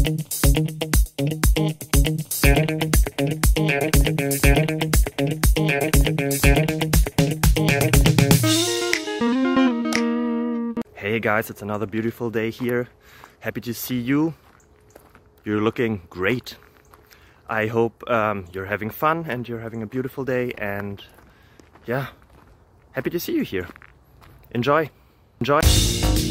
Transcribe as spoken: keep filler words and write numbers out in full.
Hey guys, it's another beautiful day here. Happy to see you. You're looking great. I hope um, you're having fun and you're having a beautiful day, and yeah, happy to see you here. Enjoy. Enjoy.